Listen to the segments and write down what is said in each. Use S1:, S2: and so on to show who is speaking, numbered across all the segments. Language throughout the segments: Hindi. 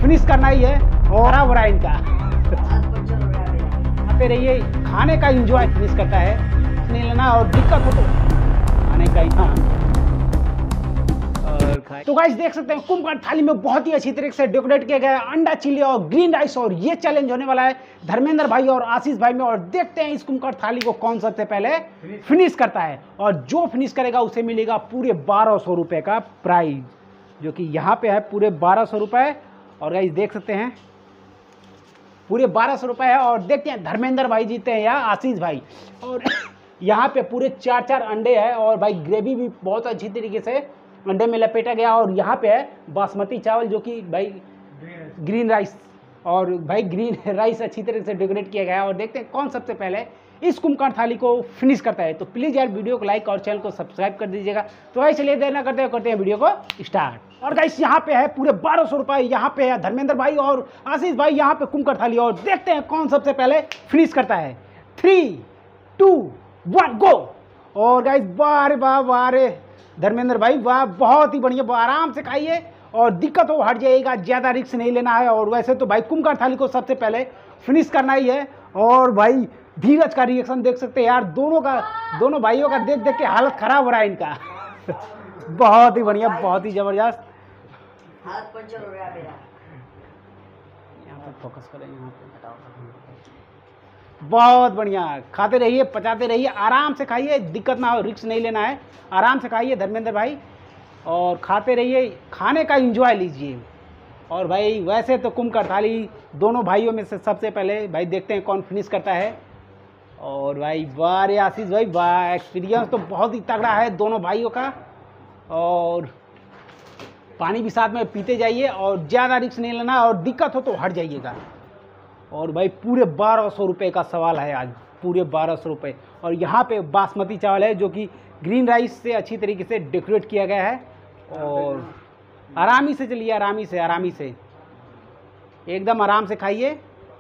S1: फिनिश करना ही है और हरा भरा इनका आते रहिए। खाने का एंजॉय फिनिश करता है, नहीं लेना और दिक्कत हो तो खाने का ही। हाँ और खाए तो गाइस देख सकते हैं कुंभकर्ण थाली में बहुत ही अच्छी तरीके से डेकोरेट किया गया है अंडा चिल्ली और ग्रीन राइस। और ये चैलेंज होने वाला है धर्मेंद्र भाई और आशीष भाई में। और देखते हैं इस कुंभकर्ण थाली को कौन सबसे पहले फिनिश करता है। और जो फिनिश करेगा उसे मिलेगा पूरे 1200 रुपए का प्राइज, जो कि यहाँ पे है पूरे 1200 रुपए। और गाइस देख सकते हैं पूरे 1200 रुपए है। और देखते हैं धर्मेंद्र भाई जीते हैं या आशीष भाई। और यहाँ पे पूरे 4 अंडे हैं और भाई ग्रेवी भी बहुत अच्छी तरीके से अंडे में लपेटा गया। और यहाँ पे है बासमती चावल जो कि भाई ग्रीन राइस, और भाई ग्रीन राइस अच्छी तरीके से डेकोरेट किया गया है। और देखते हैं कौन सबसे पहले इस कुंभकर्ण थाली को फिनिश करता है। तो प्लीज़ यार वीडियो को लाइक और चैनल को सब्सक्राइब कर दीजिएगा। तो भाई चलिए देर ना करते हैं वीडियो को स्टार्ट। और गाइस यहाँ पे है पूरे 1200 रुपए, यहाँ पे है धर्मेंद्र भाई और आशीष भाई, यहाँ पे कुंभकर्ण थाली। और देखते हैं कौन सबसे पहले फिनिश करता है। 3, 2, 1 गो। और गाइस वाह रे धर्मेंद्र भाई वाह, बहुत ही बढ़िया। आराम से खाइए और दिक्कत हो हट जाएगा, ज़्यादा रिस्क नहीं लेना है। और वैसे तो भाई कुंभकर्ण थाली को सबसे पहले फिनिश करना ही है। और भाई धीरज का रिएक्शन देख सकते हैं यार, दोनों भाइयों का देख देख के हालत खराब हो रहा है इनका। बहुत ही बढ़िया, बहुत ही जबरदस्त। हाथ पंचर हो गया मेरा। यहाँ पे फोकस करें, यहाँ पे बहुत बढ़िया। खाते रहिए, पचाते रहिए, आराम से खाइए, दिक्कत ना हो, रिस्क नहीं लेना है। आराम से खाइए धर्मेंद्र भाई और खाते रहिए, खाने का एंजॉय लीजिए। और भाई वैसे तो कुंभकर्ण थाली दोनों भाइयों में से सबसे पहले भाई देखते हैं कौन फिनिश करता है। और भाई वाह रे आशीष भाई वाह, एक्सपीरियंस तो बहुत ही तगड़ा है दोनों भाइयों का। और पानी भी साथ में पीते जाइए और ज़्यादा रिस्क नहीं लेना और दिक्कत हो तो हट जाइएगा। और भाई पूरे 1200 रुपये का सवाल है आज, पूरे 1200 रुपये। और यहाँ पे बासमती चावल है जो कि ग्रीन राइस से अच्छी तरीके से डेकोरेट किया गया है। और आरामी से चलिए, आरामी से एकदम आराम से खाइए।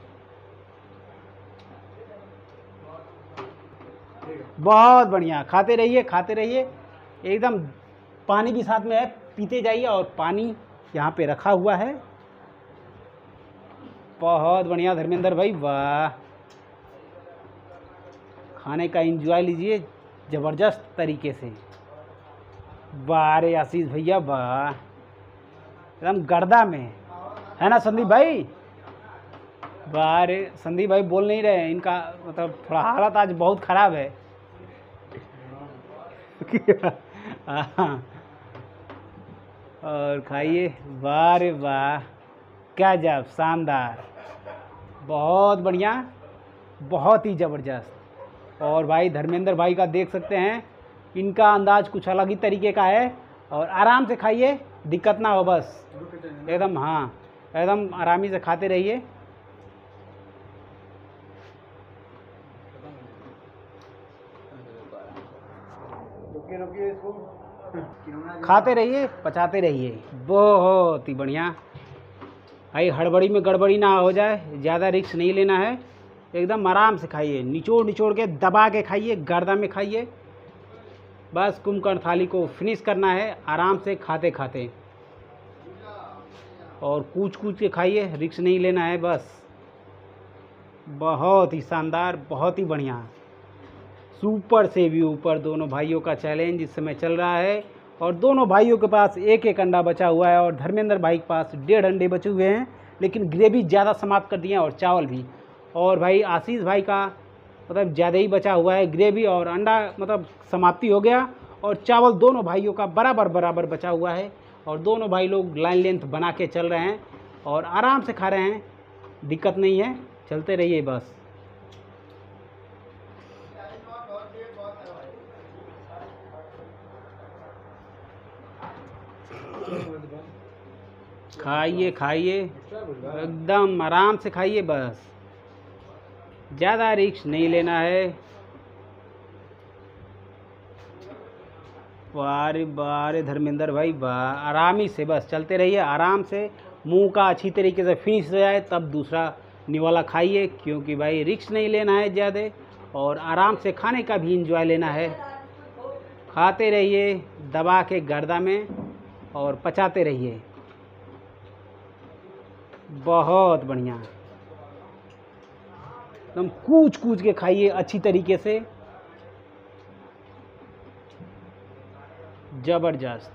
S1: बहुत बढ़िया, खाते रहिए एकदम। पानी भी साथ में है, पीते जाइए। और पानी यहाँ पे रखा हुआ है। बहुत बढ़िया धर्मेंद्र भाई वाह, खाने का एंजॉय लीजिए ज़बरदस्त तरीके से। वाह रे आशीष भैया वाह, एकदम गर्दा में है ना संदीप भाई। वाह रे संदीप भाई बोल नहीं रहे, इनका मतलब थोड़ा हालत आज बहुत ख़राब है। और खाइए, वाह रे वाह, क्या जब शानदार, बहुत बढ़िया, बहुत ही ज़बरदस्त। और भाई धर्मेंद्र भाई का देख सकते हैं, इनका अंदाज कुछ अलग ही तरीके का है। और आराम से खाइए, दिक्कत ना हो बस एकदम। हाँ एकदम आरामी से खाते रहिए। खाते रहिए, पचाते रहिए, बहुत ही बढ़िया। भाई हड़बड़ी में गड़बड़ी ना हो जाए, ज़्यादा रिस्क नहीं लेना है, एकदम आराम से खाइए, निचोड़ के दबा के खाइए, गर्दा में खाइए। बस कुंभकर्ण थाली को फिनिश करना है आराम से खाते खाते। और कूच के खाइए, रिस्क नहीं लेना है बस। बहुत ही शानदार, बहुत ही बढ़िया, सुपर से भी ऊपर दोनों भाइयों का चैलेंज इस समय चल रहा है। और दोनों भाइयों के पास एक अंडा बचा हुआ है। और धर्मेंद्र भाई के पास 1.5 अंडे बचे हुए हैं, लेकिन ग्रेवी ज़्यादा समाप्त कर दिए हैं और चावल भी। और भाई आशीष भाई का मतलब ज़्यादा ही बचा हुआ है, ग्रेवी और अंडा मतलब समाप्ति हो गया। और चावल दोनों भाइयों का बराबर बचा हुआ है। और दोनों भाई लोग लाइन लेंथ बना के चल रहे हैं और आराम से खा रहे हैं, दिक्कत नहीं है, चलते रहिए बस। खाइए एकदम आराम से खाइए बस, ज़्यादा रिस्क नहीं लेना है। बारे धर्मेंद्र भाई वाह, आरामी से बस चलते रहिए आराम से। मुंह का अच्छी तरीके से फिनिश हो जाए तब दूसरा निवाला खाइए, क्योंकि भाई रिस्क नहीं लेना है ज़्यादा और आराम से खाने का भी इंजॉय लेना है। खाते रहिए दबा के गर्दा में और पचाते रहिए। बहुत बढ़िया, एकदम कूच कूच के खाइए अच्छी तरीके से, जबरदस्त।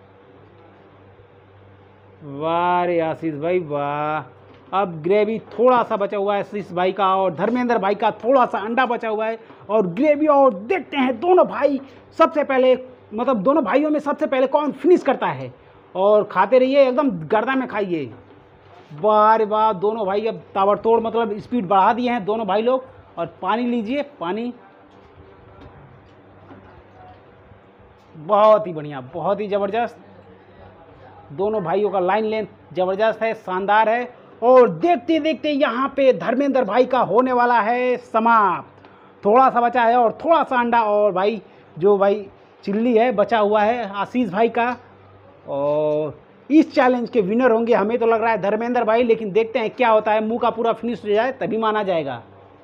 S1: वाह रे आशीष भाई वाह। अब ग्रेवी थोड़ा सा बचा हुआ है आशीष भाई का और धर्मेंद्र भाई का थोड़ा सा अंडा बचा हुआ है और ग्रेवी, और देखते हैं दोनों भाई सबसे पहले, मतलब दोनों भाइयों में सबसे पहले कौन फिनिश करता है। और खाते रहिए, एकदम गर्दा में खाइए। वाह रे वाह, दोनों भाई अब ताबड़तोड़ मतलब स्पीड बढ़ा दिए हैं दोनों भाई लोग। और पानी लीजिए, पानी। बहुत ही बढ़िया, बहुत ही ज़बरदस्त। दोनों भाइयों का लाइन लेंथ ज़बरदस्त है, शानदार है। और देखते देखते यहाँ पे धर्मेंद्र भाई का होने वाला है समाप्त। थोड़ा सा बचा है और थोड़ा सा अंडा, और भाई जो भाई चिल्ली है बचा हुआ है आशीष भाई का। और इस चैलेंज के विनर होंगे हमें तो लग रहा है धर्मेंद्र भाई, लेकिन देखते हैं क्या होता है। मुंह का पूरा फिनिश हो जाए तभी माना जाएगा।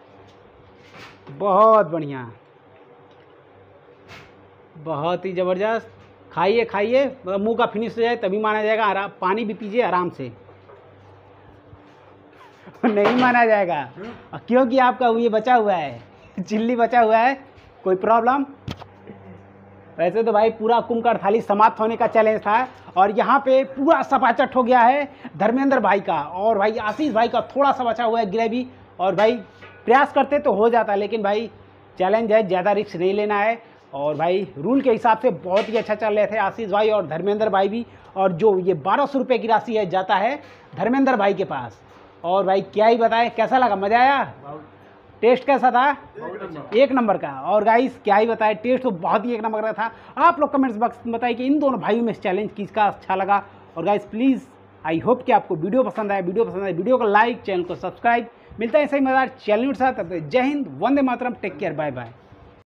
S1: बहुत बढ़िया, बहुत ही ज़बरदस्त। खाइए खाइए, मतलब मुंह का फिनिश हो जाए तभी माना जाएगा। आराम, पानी भी पीजिए आराम से। नहीं माना जाएगा क्योंकि आपका ये बचा हुआ है, चिल्ली बचा हुआ है। कोई प्रॉब्लम? वैसे तो भाई पूरा कुंभकर्ण थाली समाप्त होने का चैलेंज था और यहाँ पे पूरा सपाचट हो गया है धर्मेंद्र भाई का। और भाई आशीष भाई का थोड़ा सा बचा हुआ है ग्रेवी। और भाई प्रयास करते तो हो जाता, लेकिन भाई चैलेंज है, ज़्यादा रिस्क नहीं लेना है। और भाई रूल के हिसाब से बहुत ही अच्छा चल रहे थे आशीष भाई और धर्मेंद्र भाई भी। और जो ये 1200 रुपये की राशि है जाता है धर्मेंद्र भाई के पास। और भाई क्या ही बताएं, कैसा लगा? मज़ा आया? टेस्ट कैसा था? एक नंबर का। और गाइस क्या ही बताएं, टेस्ट तो बहुत ही एक नंबर का था। आप लोग कमेंट्स बॉक्स में बताइए कि इन दोनों भाइयों में इस चैलेंज किसका अच्छा लगा। और गाइस प्लीज़ आई होप कि आपको वीडियो पसंद आए। वीडियो को लाइक, चैनल को सब्सक्राइब। मिलता है ऐसे ही मजेदार चैनल के साथ। जय हिंद, वंदे मातरम, टेक केयर, बाय बाय।